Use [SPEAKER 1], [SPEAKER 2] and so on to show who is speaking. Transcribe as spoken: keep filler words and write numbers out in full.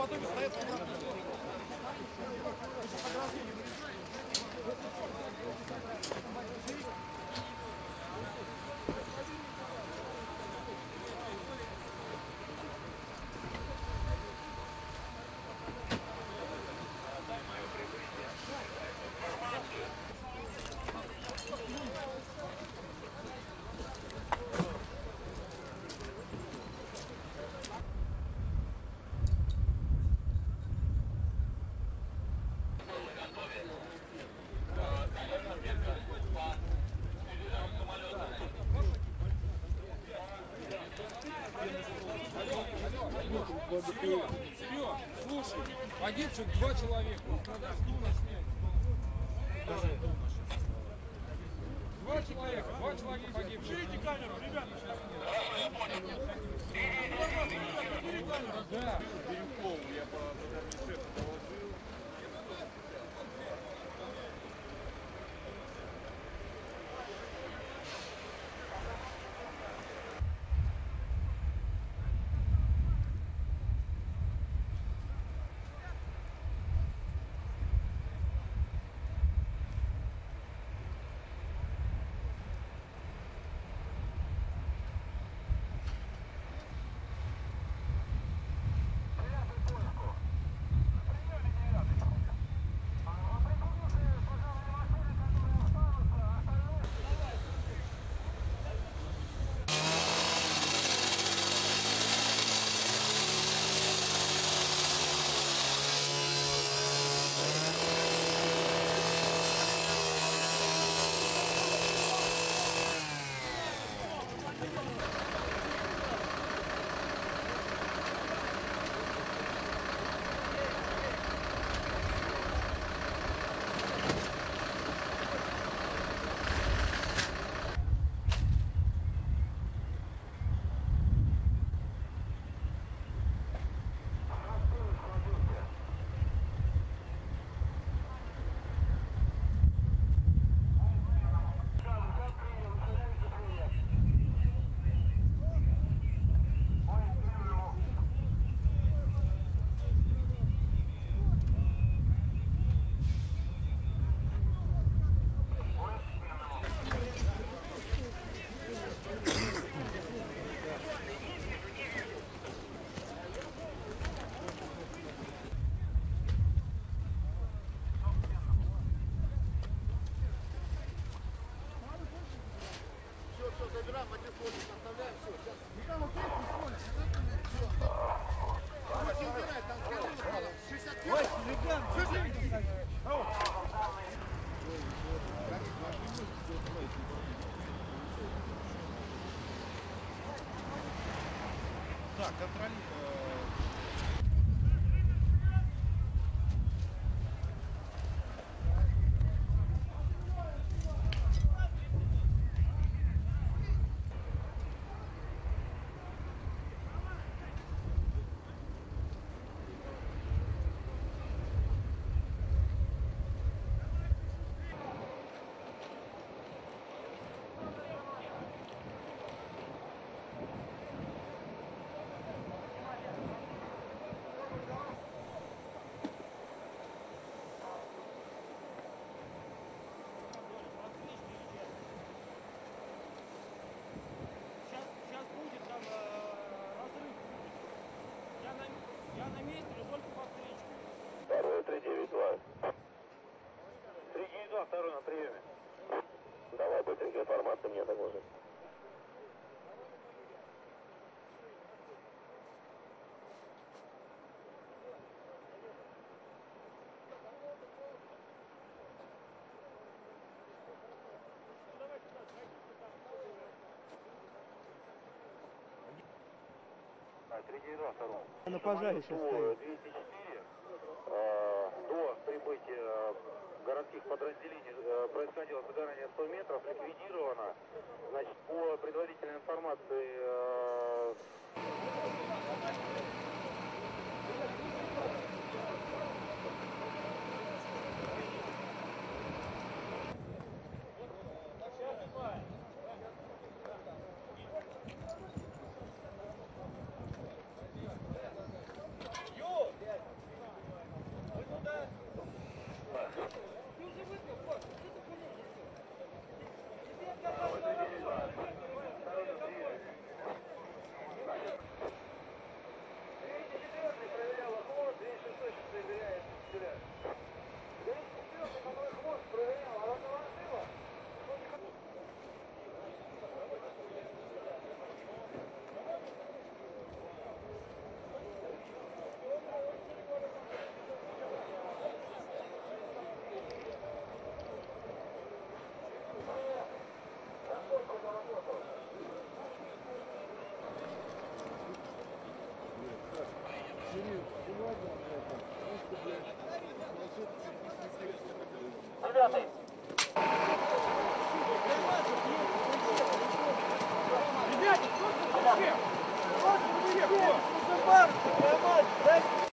[SPEAKER 1] потом стоят.
[SPEAKER 2] Серег, слушай, погибших два человека. Два человека, два человека погибших.
[SPEAKER 1] Берите камеру, ребята.
[SPEAKER 2] Да.
[SPEAKER 1] Бирюкову я по шефу доложил. Забираем, в один фото составляем, все, сейчас. Ну там вот эти фото, все. Давайте убирай, там первый стало, шестьдесят пять. Ой, ребят, так, контролируй.
[SPEAKER 3] Я на месте, но только по встречке.
[SPEAKER 4] Второй, три девять два. три девять два, второй на приеме. Давай быстренько информацию мне доложи. три девять два, второй.
[SPEAKER 5] На пожаре сейчас стоит.
[SPEAKER 4] двести четыре. Э, до прибытия городских подразделений э, происходило загорание сто метров, ликвидировано. Значит, по предварительной информации э,
[SPEAKER 1] Ю!
[SPEAKER 5] девятый.